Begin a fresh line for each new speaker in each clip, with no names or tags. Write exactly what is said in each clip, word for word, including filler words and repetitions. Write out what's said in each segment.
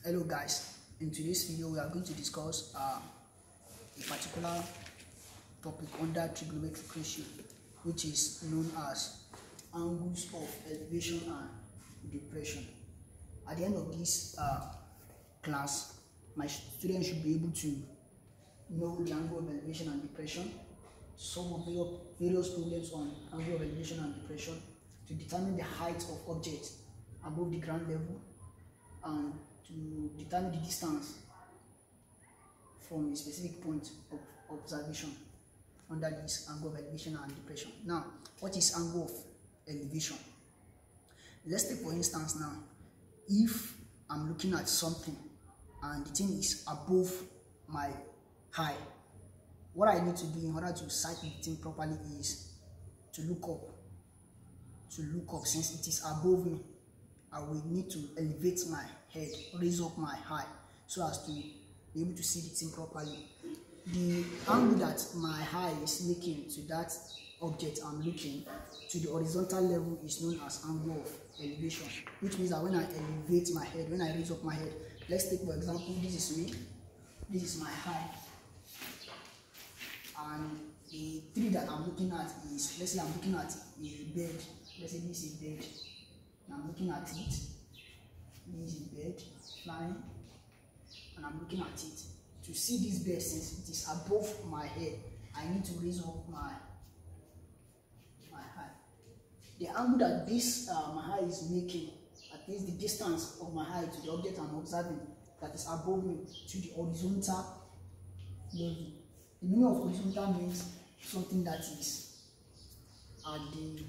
Hello guys, in today's video we are going to discuss uh, a particular topic under trigonometric ratio, which is known as angles of elevation and depression. At the end of this uh, class, my students should be able to know the angle of elevation and depression, solve various problems on angle of elevation and depression, to determine the height of objects above the ground level, and to determine the distance from a specific point of observation under this angle of elevation and depression. Now, what is angle of elevation? Let's take for instance now, if I'm looking at something and the thing is above my eye, what I need to do in order to sight the thing properly is to look up. To look up, since it is above me, I will need to elevate my head, raise up my eye, so as to be able to see the thing properly. The angle that my eye is making to that object I'm looking to the horizontal level is known as angle of elevation, which means that when I elevate my head, when I raise up my head, let's take for example, this is me, this is my eye, and the tree that I'm looking at is, let's say I'm looking at a bed, let's say this is a bed, I'm looking at it, this is a bird flying, and I'm looking at it. To see this bird, since it is above my head, I need to raise up my my eye. The angle that this uh, my eye is making, at least the distance of my eye to the object I'm observing that is above me to the horizontal level. The meaning of horizontal means something that is at the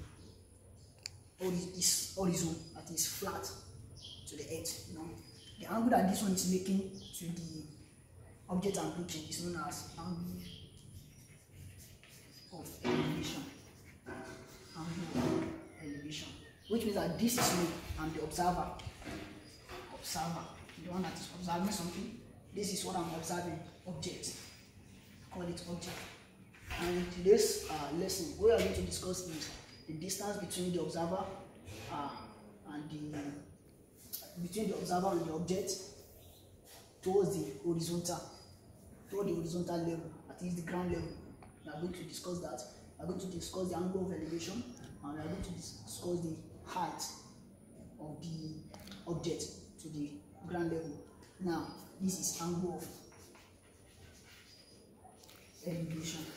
is horizon, that is flat to the earth. You know, the angle that this one is making to the object I'm looking is known as angle of elevation. Angle of elevation, which means that this is me, I'm the observer. Observer, the one that is observing something. This is what I'm observing, object. Call it object. And in today's uh, lesson, what we are going to discuss is the distance between the observer uh, and the between the observer and the object towards the horizontal, toward the horizontal level, that is the ground level. We are going to discuss that. We are going to discuss the angle of elevation, and we are going to discuss the height of the object to the ground level. Now, this is angle of elevation.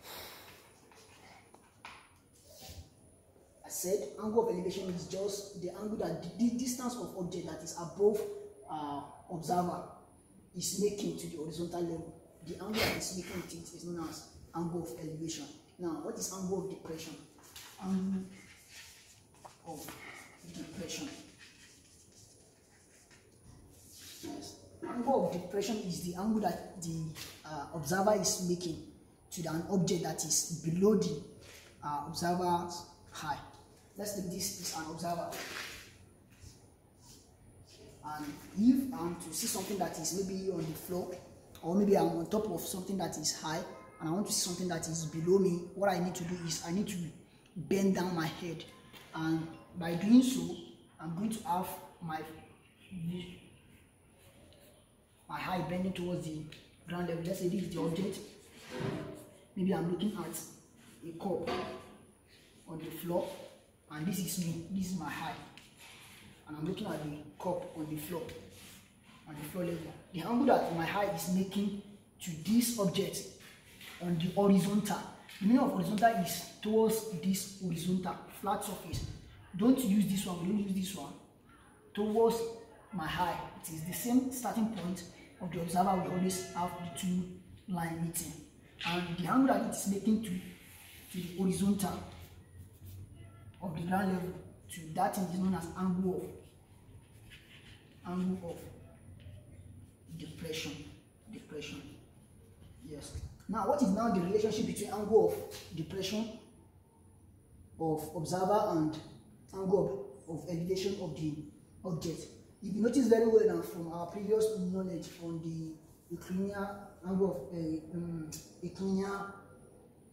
Said angle of elevation is just the angle that the distance of object that is above uh, observer is making to the horizontal level. The angle that is making it is known as angle of elevation. Now, what is angle of depression? Angle of depression. Yes. Angle of depression is the angle that the uh, observer is making to the, an object that is below the uh, observer's eye. Let's take this is an observer, and if I'm to see something that is maybe on the floor, or maybe I'm on top of something that is high, and I want to see something that is below me, what I need to do is I need to bend down my head, and by doing so, I'm going to have my my eye bending towards the ground level. Let's say this is the object. Maybe I'm looking at a cup on the floor, and this is me, this is my eye, and I'm looking at the cup on the floor, on the floor level. The angle that my eye is making to this object on the horizontal, the meaning of horizontal is towards this horizontal flat surface. Don't use this one, don't use this one, towards my eye. It is the same starting point of the observer. We always have the two line meeting, and the angle that it is making to, to the horizontal of the ground level to that thing is known as angle of angle of depression. Depression. Yes. Now, what is now the relationship between angle of depression of observer and angle of, of elevation of the object? If you notice very well now from our previous knowledge on the Euclidean angle of uh, um, Euclidean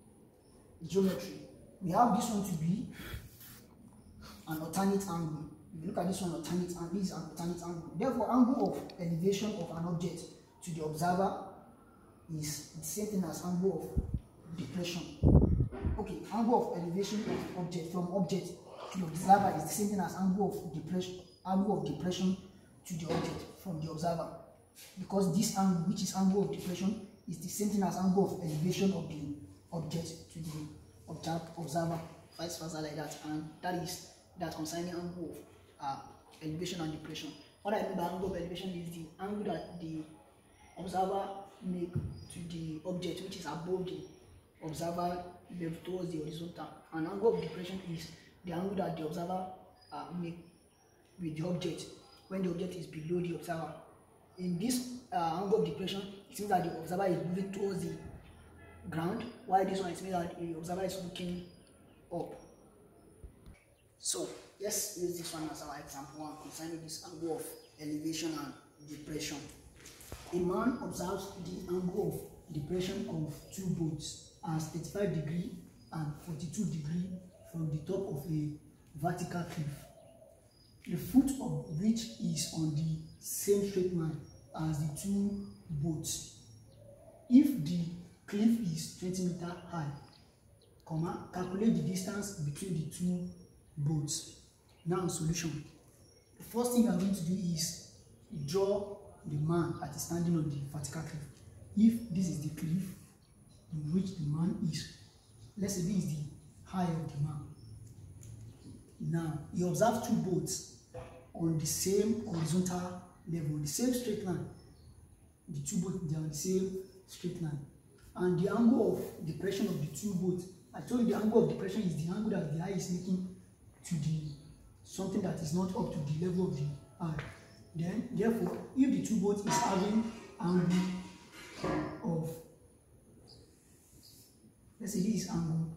geometry, we have this one to be an alternate angle. If you look at this one, alternate angle, this is an alternate angle. Therefore, angle of elevation of an object to the observer is the same thing as angle of depression. Okay, angle of elevation of object from object to the observer is the same thing as angle of depression, angle of depression to the object from the observer. Because this angle, which is angle of depression, is the same thing as angle of elevation of the object to the observer, vice versa like that. And that is that concerning angle of uh, elevation and depression. What I mean by angle of elevation is the angle that the observer make to the object which is above the observer level towards the horizontal. And angle of depression is the angle that the observer uh, make with the object when the object is below the observer. In this uh, angle of depression, it means that the observer is moving towards the ground, while this one it means that the observer is looking up. So let's use this one as our example one concerning this angle of elevation and depression. A man observes the angle of depression of two boats as thirty-five degrees and forty-two degrees from the top of a vertical cliff, the foot of which is on the same straight line as the two boats. If the cliff is twenty meters high, comma, calculate the distance between the two boats. Now, solution. The first thing I'm going to do is draw the man that is standing on the vertical cliff. If this is the cliff in which the man is, let's say this is the height of the man. Now, you observe two boats on the same horizontal level, the same straight line. The two boats, they are on the same straight line. And the angle of depression of the two boats, I told you the angle of depression is the angle that the eye is making to the something that is not up to the level of the eye. Then, therefore, if the two boats is having angle of, let's say this is angle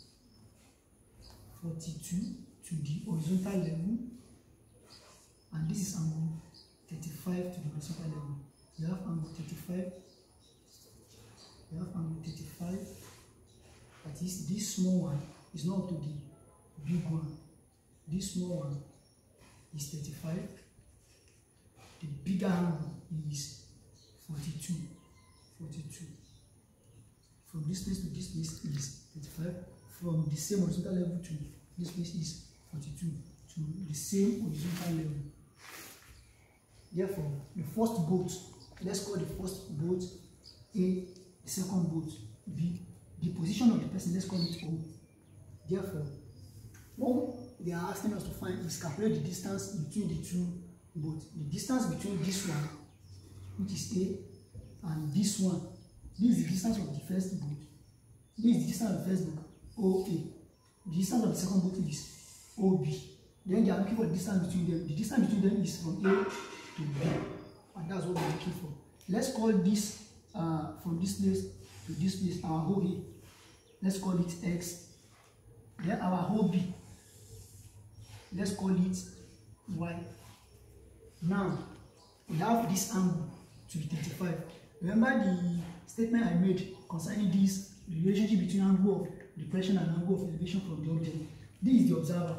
forty-two to the horizontal level, and this is angle thirty-five to the horizontal level. You have angle thirty-five, you have angle thirty-five, that is, this small one is not up to the big one. This small one is thirty-five, the bigger angle is forty-two. forty-two. From this place to this place is thirty-five. From the same horizontal level to this place is forty-two. To the same horizontal level. Therefore, the first boat, let's call the first boat A, the second boat B. The position of the person, let's call it O. Therefore, what they are asking us to find is calculate the distance between the two boats. The distance between this one, which is A, and this one, this is the distance of the first boat. This is the distance of the first boat, O A. The distance of the second boat is O B. Then they are looking for the distance between them. The distance between them is from A to B, and that's what we are looking for. Let's call this uh, from this place to this place our O A. Let's call it X. Then our O B, let's call it Y. Now we have this angle to be thirty-five. Remember the statement I made concerning this relationship between angle of depression and angle of elevation from the object. This is the observer.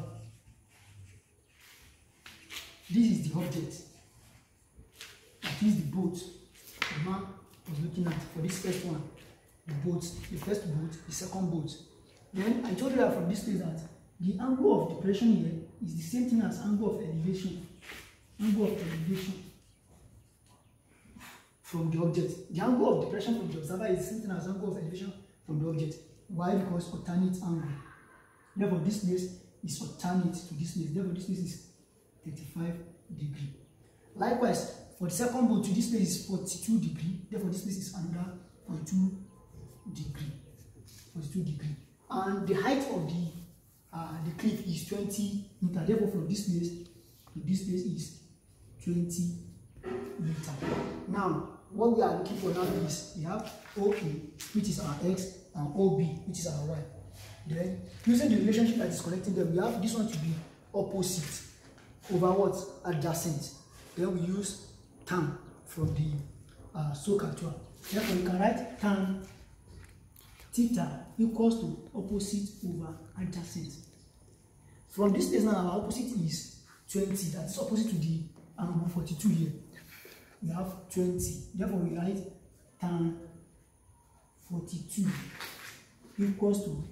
This is the object. That is the boat the man was looking at for this first one. The boat, the first boat, the second boat. Then I told you that from this place that the angle of depression here is the same thing as angle of elevation. Angle of elevation from the object. The angle of depression from the observer is the same thing as angle of elevation from the object. Why? Because alternate angle. Therefore, this place is alternate to this place. Therefore, this place is thirty-five degrees. Likewise, for the second boat to this place is forty-two degrees. Therefore, this place is another forty-two degrees. forty-two degrees. And the height of the uh, the cliff is twenty meters. Therefore, from this place to this place is twenty meters. Now, what we are looking for now is we have O A, which is our X, and O B, which is our Y. Then, using the relationship that is connecting them, we have this one to be opposite over what? Adjacent. Then we use tan from the uh, SOHCAHTOA. Therefore, we can write tan theta equals to opposite over adjacent. From this place now, our opposite is
twenty, that is opposite to the angle forty-two here. We have twenty. Therefore, we write tan forty-two equals to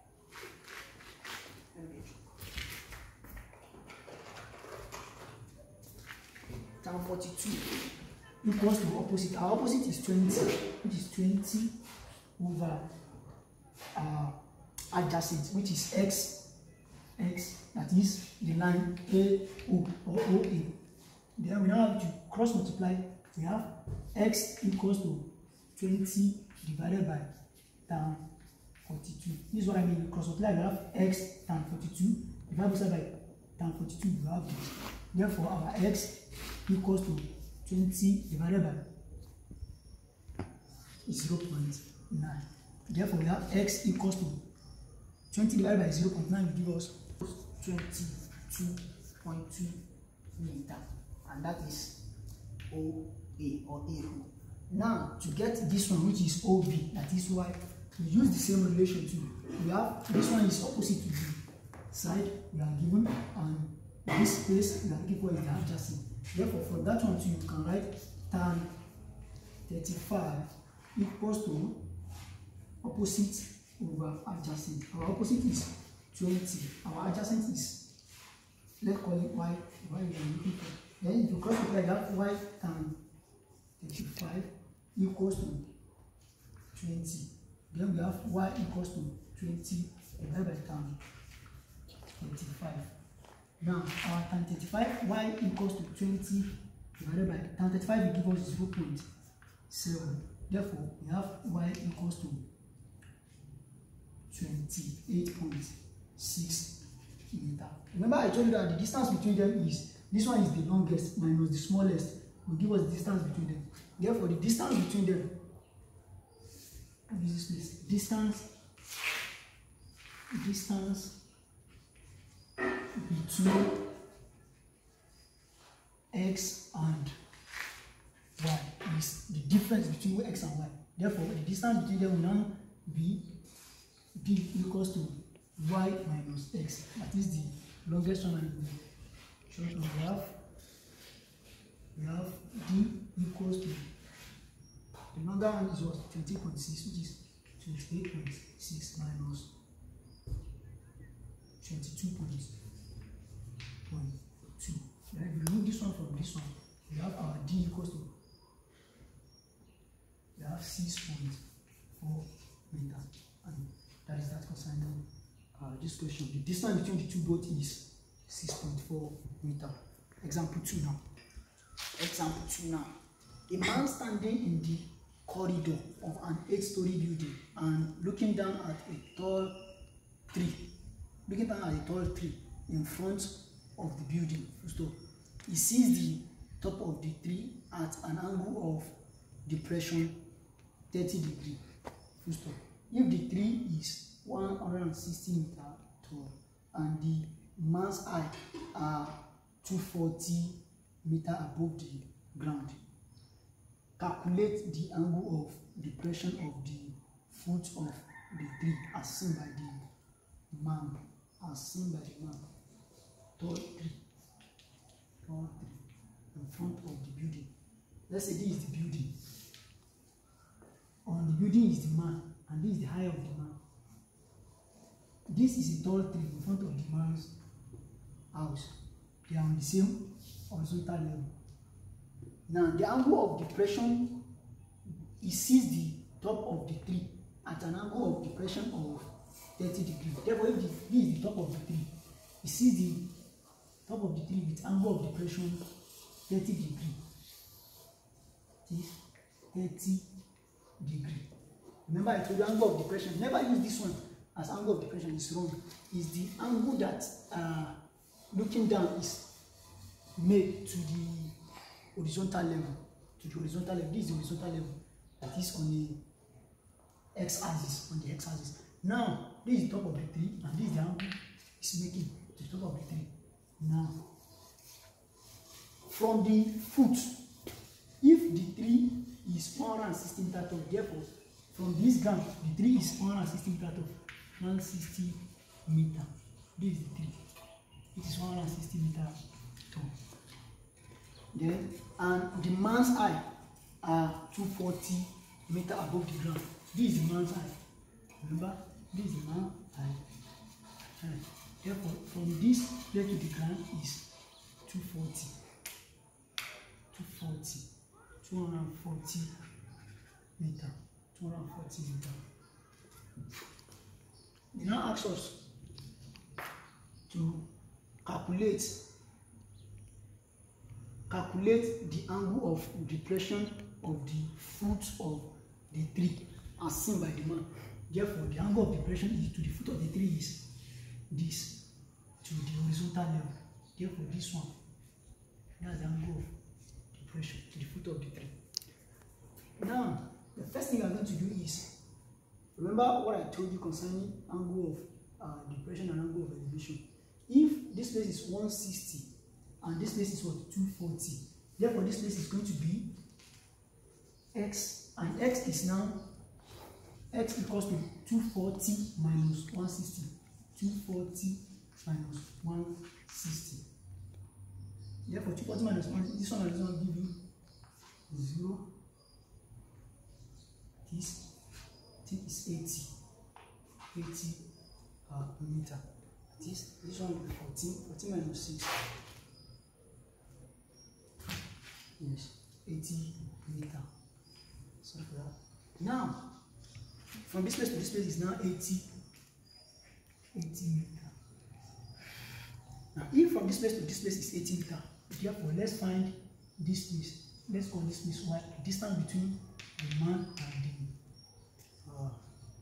tan forty-two
equals to opposite. Our opposite is twenty, which is twenty over uh, adjacent, which is x, x, that is the line A O or O A. Then we now have to cross multiply. We have x equals to twenty divided by tan forty-two. This is what I mean. Cross multiply, we have x tan forty-two divided by tan forty-two. We have this. Therefore, our x equals to twenty divided by zero point nine. Therefore, we have x equals to twenty divided by zero point nine will give us twenty-two point two meter, and that is O A or A O. Now, to get this one, which is O B, that is why we use the same relation too. We have this one is opposite to the side we are given, and this place we are looking for is the adjacent. Therefore, for that one too, you can write tan thirty-five equals to opposite over adjacent. Our opposite is twenty. Our adjacent is, let's call it y. Y we are looking for. Then if you cross multiply, you have y tan thirty-five equals to twenty. Then we have y equals to twenty divided by tan thirty-five. Now, our tan thirty-five, y equals to twenty divided by tan thirty-five will give us zero point seven. Therefore, we have y equals to twenty-eight point six meter. Remember, I told you that the distance between them is, this one is the longest minus the smallest will give us the distance between them. Therefore, the distance between them, this place, distance, distance between x and y is the difference between x and y. Therefore, the distance between them will now be d equals to y minus x. That is the longest one and the short one. We have, we have d equals to, the longer one is what? twenty point six, which is twenty-eight point six minus twenty-two point two. Then if we remove this one from this one, we have our d equals to, we have six point four meter, and that is that concerning uh, this question. The distance between the two boats is six point four meter. Example two now.
Example two now. A man standing in the corridor of an eight-story building and looking down at a tall tree, looking down at a tall tree in front of the building. So he sees the top of the tree at an angle of depression thirty degree. If the tree is one hundred sixty meter tall and the man's eye are two hundred forty meter above the ground, calculate the angle of depression of the foot of the tree as seen by the man, as seen by the man. Tall tree, tall tree in front of the building. Let's say this is the building. On the building is the man, and this is the height of the man. This is a tall tree in front of the man's house. They are on the same horizontal level. Now, the angle of depression, he sees the top of the tree at an angle of depression of thirty degrees. Therefore, if this is the top of the tree, he sees the top of the tree with angle of depression thirty degrees. This thirty degree. Remember, I told you angle of depression. Never use this one as angle of depression. It's wrong. It's the angle that uh, looking down is made to the horizontal level. To the horizontal level. This is the horizontal level that is on the x-axis. On the x-axis. Now, this is the top of the tree, and this is the angle it's making to the top of the tree. Now, from the foot, if the tree is one hundred sixty meter tall, therefore, from this ground, the tree is one hundred sixty meter tall. one hundred sixty meter. This is the tree. It is one hundred sixty meter
Then, and the man's eye are two hundred forty meter above the ground. This is the man's eye. Remember, this is the man's eye. Right. Therefore, from this place to the ground is two hundred forty. two hundred forty. two hundred forty meter. two hundred forty meter. It now asks us to calculate calculate the angle of depression of the foot of the tree as seen by the man. Therefore, the angle of depression is to the foot of the tree is this to the horizontal level. Therefore, this one, that's the angle of depression to the foot of the tree. Now, the first thing I'm going to do is, remember what I told you concerning angle of uh, depression and angle of elevation. If this place is one sixty and this place is what, two forty, therefore this place is going to be x, and x is now x equals to two forty minus one sixty. two forty minus one sixty. Therefore, two forty minus one sixty, this one is going to give you zero. This I think is eighty. eighty uh, meter. This this one will be fourteen. fourteen minus six. Yes, eighty meter. Sorry for that. Now, from this place to this place is now eighty. eighty meter. Now, if from this place to this place is eighty meter, therefore let's find this place. Let's call this place y. The distance between the man and the uh,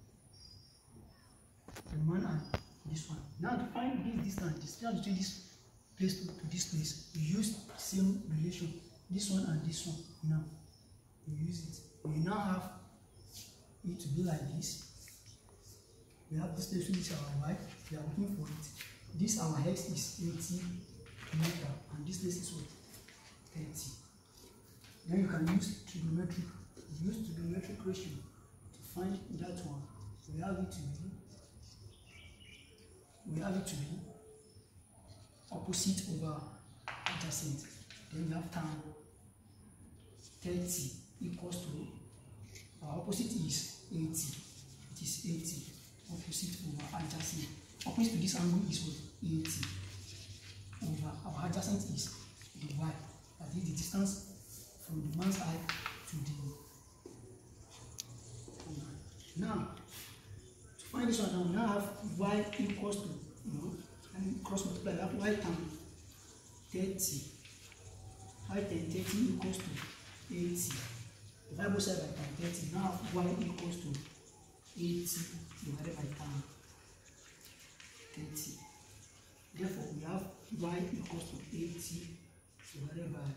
the man and this one. Now to find this distance, the distance between this place to, to this place, we use the same relation. This one and this one. Now we use it. We now have it to be like this. We have this place which is our y. We are looking for it. This our x is eighty meter, and this place is what? thirty. Then you can use trigonometric. Use trigonometric ratio to find that one. We have it to be. We have it to be opposite over adjacent. Then we have tan thirty equals to our opposite is eighty. It is eighty. Opposite over adjacent. Opposite to this angle is what? eighty. Over our adjacent is the y. That is the distance from the man's eye to the. Now, to find this one, now we now have y equals to, you know, and cross multiply, we have y times thirty. Y times thirty equals to eighty. If I both side by times thirty, now y equals to eighty divided by times thirty. Therefore, we have y equals to eighty divided by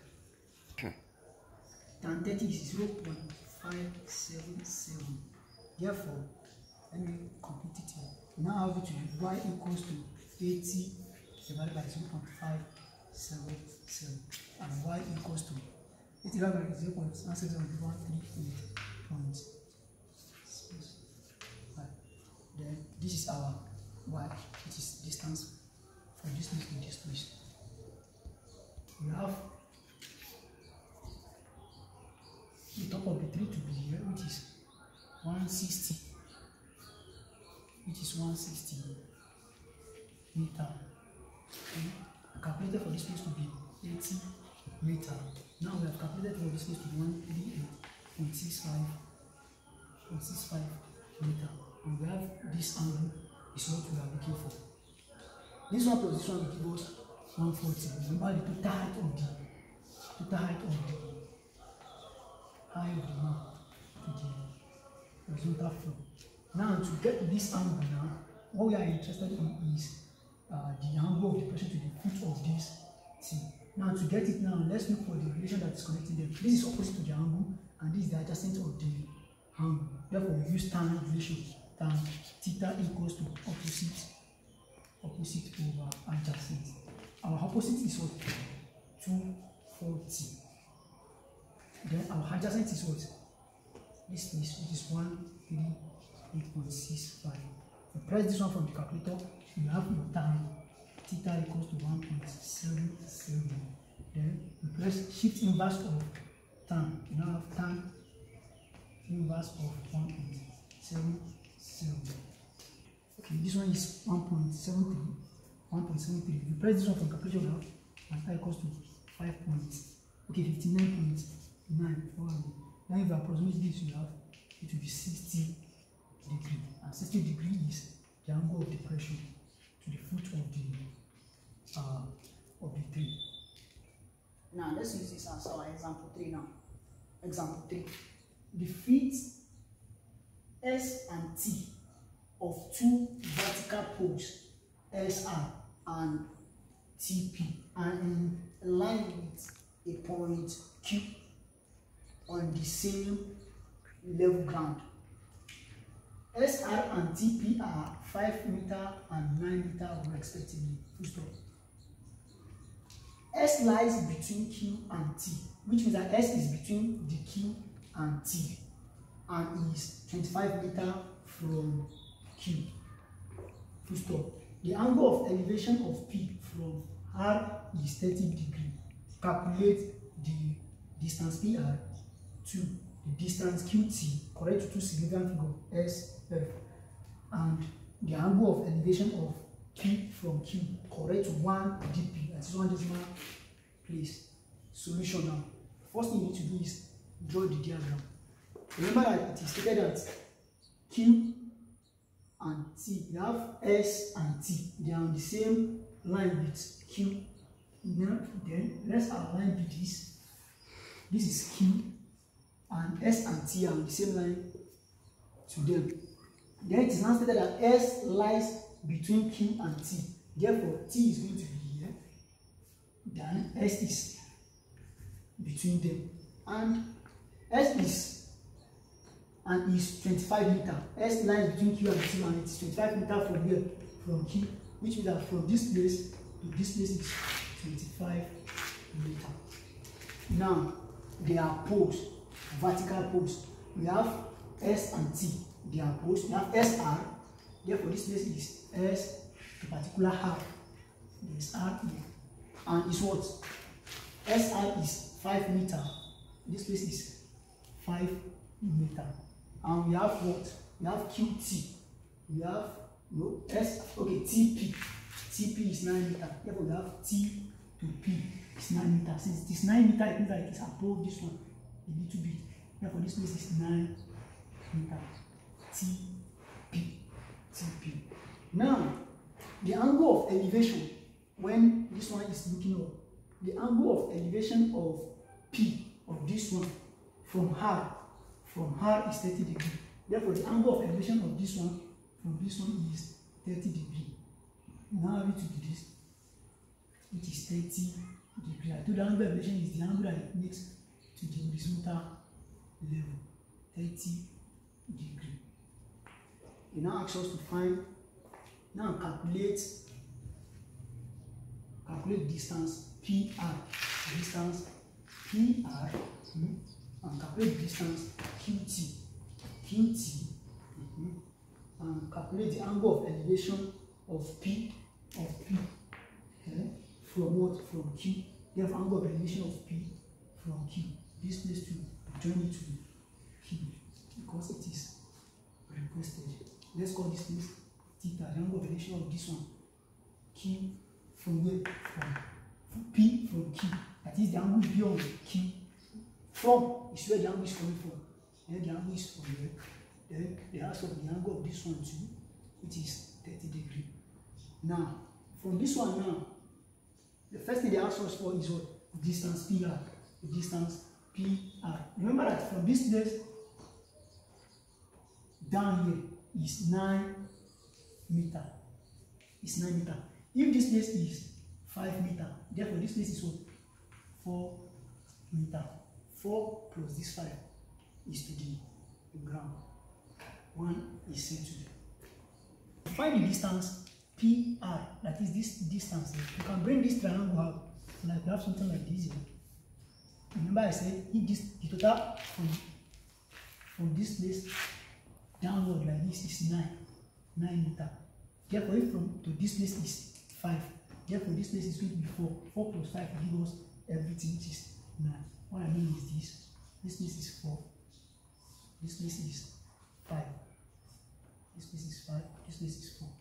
tan thirty is zero point five seven seven. Therefore, let me complete it here. We now have it to be y equals to eighty divided by zero point five seven seven, and y equals to eighty divided by zero point one seven one three eight point six five. Then this is our y, which is distance from this place to this place. We have the top of the tree to be here, which is one sixty, which is one sixty meter. Okay. I calculated for this place to be eighty meter. Now we have calculated for this place to be one thirty-eight point six five meter. And we have this angle is what we are looking for. This one plus this one will give us one forty. Remember the total height of the total height of the height of the man to the horizontal floor. Now to get this angle now, what we are interested in is uh, the angle of depression to the foot of this thing. Now to get it now, let's look for the relation that is connecting them. This is opposite to the angle, and this is the adjacent of the angle. Therefore, we use tan relation. Tan theta equals to opposite opposite over adjacent. Our opposite is what? two forty. Then our adjacent is what? This place, which is one thirty-eight point six five. We press this one from the calculator, you have your tan theta equals to one point seven seven. Then we press shift inverse of tan. You now have tan inverse of one point seven seven. Okay, this one is one point seven three. one point seven three. If you press this one from calculation, we have theta equals to five points. Okay, fifty-nine point nine. Now if you approximate this, you have it will be sixty degree. And sixty degree is the angle of depression to the foot of the uh, of the tree.
Now let's use this as our example three now. Example three.
The feet S and T of two vertical poles S R and T P are in line with a point Q on the same level ground. S R and T P are five meter and nine meter respectively. Full stop. S lies between Q and T, which means that S is between the Q and T and is twenty-five meter from Q. Full stop. The angle of elevation of P from R is thirty degree. Calculate the distance P R to the distance Q T correct to two significant figure S F, and the angle of elevation of P from Q correct to one D P, that is one decimal place. Solution now. First thing you need to do is draw the diagram. Remember that it is stated that Q and T, you have S and T, they are on the same line with Q. Now, then let's align with this. This is Q, and S and T are on the same line to them. Then it is now stated that S lies between Q and T. Therefore, T is going to be here. Then S is between them, and S is and is twenty-five meter. S lies between Q and T, and it is twenty-five meter from here, from Q, which means that from this place to this place is twenty-five meter. Now, they are poles, vertical poles. We have S and T, they are poles. We have S R, therefore this place is S, a particular R. There is R here. And it's what? S R is five meter. This place is five meter. And we have what? We have Q T. We have no S, okay, T P. T P is nine meter. Therefore, we have T to P is nine meter. Since it is nine meter, it means that it is above this one a little bit. Therefore, this place is nine meter. T P. T P. Now, the angle of elevation when this one is looking up, the angle of elevation of P of this one from R from R is thirty degree. Therefore, the angle of elevation of this one from this one is thirty degree. Now I need to do this, which is thirty degree. I told the angle of elevation is the angle that it makes to the horizontal level, thirty degree. It now asks us to find, now calculate, calculate distance P R, distance P R, mm, and calculate distance Q T, Q T, mm, and calculate the angle of elevation of P, of P, okay, from what? From Q. Therefore, angle of elevation of P from Q. This place to join it to Q because it is requested. Let's call this place theta, the angle of elevation of this one. Q from where? From P from Q. That is the angle beyond Q. From is where the angle is coming from. Then the angle is from here. Then they ask for the angle of this one too, which is thirty degree. Now, from this one now, the first thing they ask us for is what? Distance P R. The distance P R. Remember that from this place down here is nine meter. It's nine meter. If this place is five meter, therefore this place is what? four meter. four plus this five is to the ground. one is set to the. Find the distance P R, that is this distance. You can bring this triangle out, like we have something like this here. Remember I said if this the total from from this place downward like this is nine nine meter. Therefore, if from to this place is five, Therefore, this place is going to be four. four plus five will give us everything, which is nine. What I mean is this. This place is four. This place is five. This place is five. This place is four.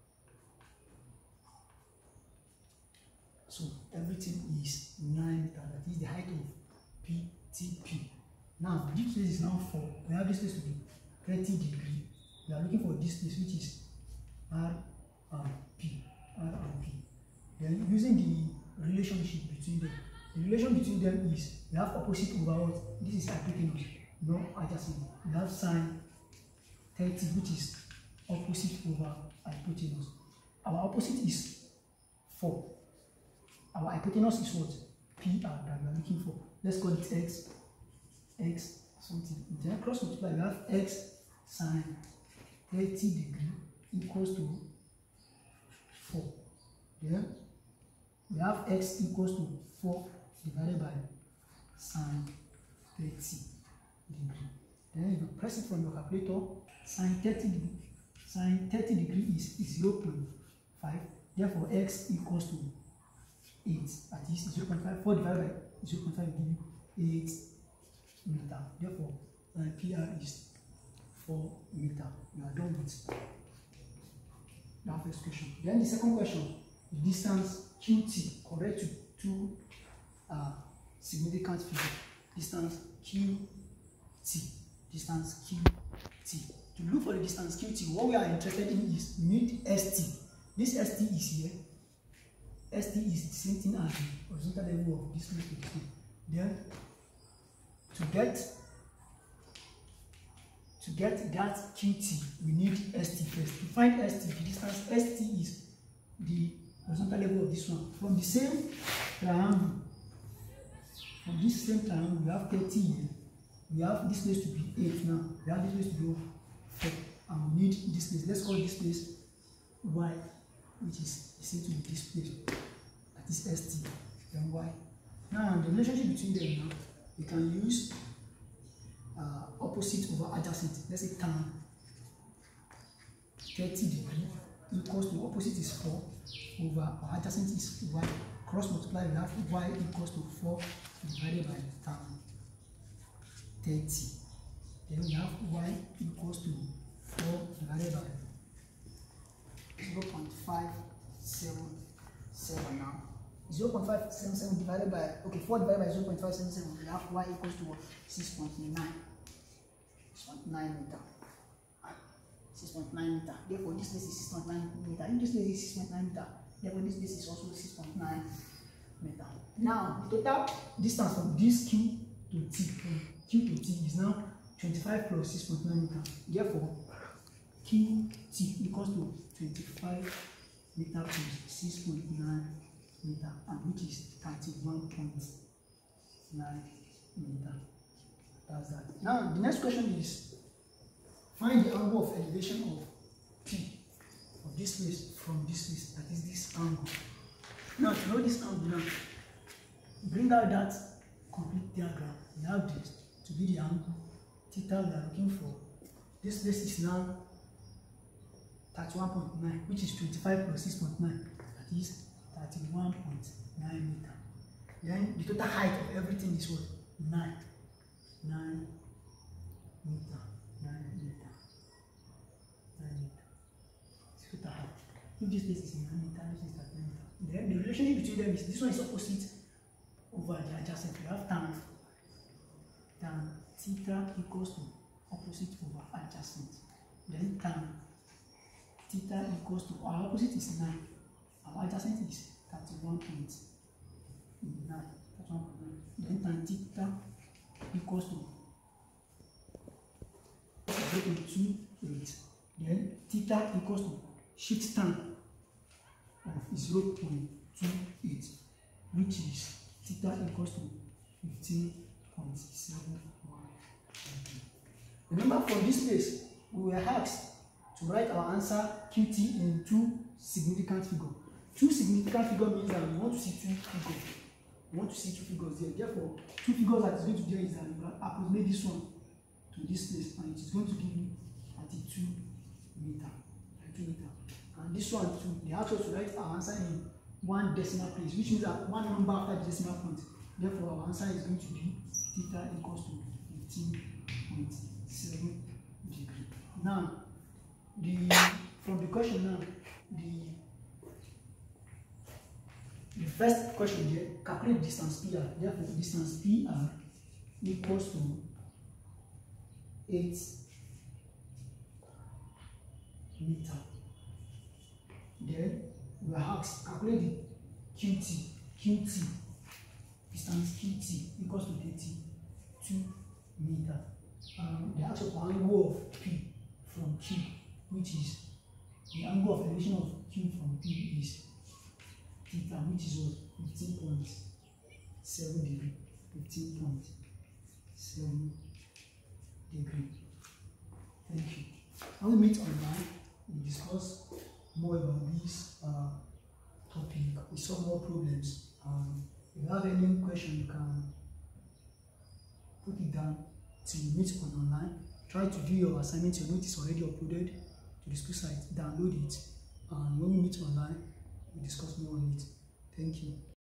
So everything is nine meters. That is the height of P T P. Now, this place is now four. We have this place to be thirty degrees. We are looking for this place, which is R and P. R and P. Then using the relationship between them. The relation between them is we have opposite over what? This is hypotenuse, no adjacent. We have sine thirty, which is opposite over hypotenuse. Our opposite is four. Our hypotenuse is what? P R that we are looking for. Let's call it x, x something. Then cross multiply, we have x sine thirty degree equals to four. Then we have x equals to four divided by sine thirty degree. Then if you press it from your calculator, sine thirty degree, sine thirty degree is zero point five. Therefore, x equals to eight. That is zero point five. four divided by zero point five will give you eight meter. Therefore, uh, P R is four meter. You are done with that first question. Then the second question, the distance Q T correct to two uh, significant figures. Distance Q T. Distance Q T. To look for the distance Q T, what we are interested in is we need S T. This S T is here. S T is the same thing as the horizontal level of this place to this place. Then to get to get that Q T, we need S T first. To find S T, the distance S T is the horizontal level of this one. From the same triangle, from this same triangle, we have thirty here. We have this place to be eight now. We have this place to be four. And we need this place. Let's call this place Y, which is the same to this place. That is S T. Then Y. Now, the relationship between them now, we can use uh, opposite over adjacent. Let's say tan thirty degree equals to opposite is four over our adjacent is Y. Cross multiply, we have Y equals to four divided by tan thirty. Then we have Y equals to four divided by
zero point five seven seven now. zero point five seven seven divided by, okay, four divided by zero point five seven seven, we have Y equals to what? six point nine. six point nine meter. six point nine meter. Therefore, this place is six point nine meter. If this place is six point nine meter, therefore, this place is also six point nine meter. Now, the total
distance from this Q to T, from Q to T is now twenty-five plus six point nine meter. Therefore, Q T equals to twenty-five meter plus six point nine meter, and which is thirty-one point nine meter. That's that. Now, the next question is find the angle of elevation of P of this place from this place. That is this angle. Now, to know this angle now, bring out that complete diagram. We have this to be the angle theta we are looking for. This place is now thirty-one point nine, which is twenty-five plus six point nine. That is thirty-one point nine meter. Then the total height of everything is what? nine. nine meter. nine meter. nine meter. It's total height. If this place is nine meter, this is thirty meter. Then the relationship between them is this one is opposite over the adjacent. We have tan. Tan theta equals to opposite over adjacent. Then tan theta equals to, our opposite is nine. Our adjacent is thirty-one point nine. Then tan theta equals to zero point two eight. Then theta equals to shift tan of zero point two eight, which is theta equals to fifteen point seven one. Remember, from this place, we were asked to write our answer Q T in two significant figures. Two significant figures means that we want to see two figures. We want to see two figures there. Therefore, two figures that is going to do is that we will approximate this one to this place, and it is going to give you thirty-two meter. thirty-two meter. And this one too, they asked us to write our answer in one decimal place, which means that one number after the decimal point. Therefore, our answer is going to be theta equals to fifteen point seven degree. Now, the from the question now, the the first question here, calculate distance P R. Therefore, distance P R equals to eight meter. Then we are asked calculate the Q T. Q T distance Q T equals to thirty-two meter. Um, the actual angle of P from Q, which is the angle of elevation of Q from P, is theta, which is what fifteen point seven degree. fifteen point seven degree. Thank you. When we meet online, we discuss more about this uh, topic. We solve more problems. Um, if you have any question, you can put it down till we meet on online. Try to do your assignment. Your note is already uploaded to the school site. Download it, and when we meet online, we discuss more on it. Thank you.